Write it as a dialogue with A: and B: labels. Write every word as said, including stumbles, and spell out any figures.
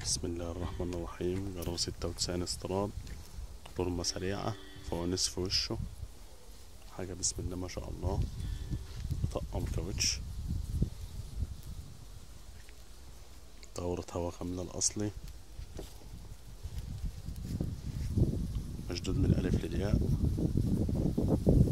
A: بسم الله الرحمن الرحيم. جرار ستة وتسعين استراد، برمة سريعة، فوانيس في وشه، حاجة بسم الله ما شاء الله. طقم كاوتش، دورة هوا كاملة الأصلي، مشدود من الألف للياء.